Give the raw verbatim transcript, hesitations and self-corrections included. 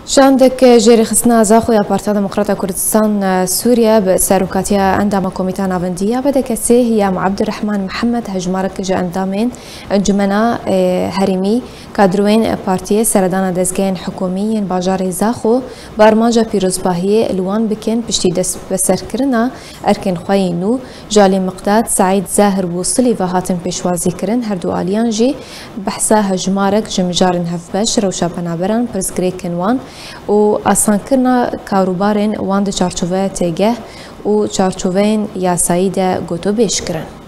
شاندك جيري خسنا زاخو يا بارتا ديمقراطية كردستان سوريا بساروكاتيا اندام كوميتا نافندية بدا كسي هي عبد الرحمن محمد هجمارك جا اندامين انجمنا هرمي كادروين بارتيه سردانا دزگين حكومي باجار زاخو بارماجا بيروزباهية الوان بكن بشتي دس بسركرنا اركن خوينو جالي مقداد سعيد زاهر وصلي وهاتن بيشوازي كرن هردو آليان جي بحثا هجمارك جمجارن هفبش روشا بنابران برزگريكن وان و آسان کرنا کاروبارن وان ده چارچوبه تیگه و چارچوبه یاسایی ده گوتو بیش کرن.